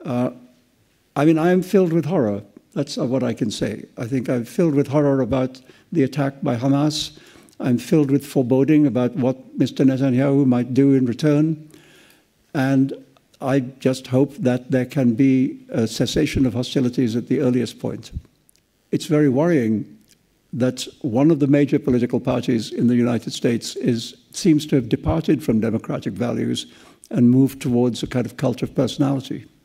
I mean, I am filled with horror. That's what I can say. I think I'm filled with horror about the attack by Hamas. I'm filled with foreboding about what Mr. Netanyahu might do in return. And I just hope that there can be a cessation of hostilities at the earliest point. It's very worrying that one of the major political parties in the United States seems to have departed from democratic values and moved towards a kind of cult of personality.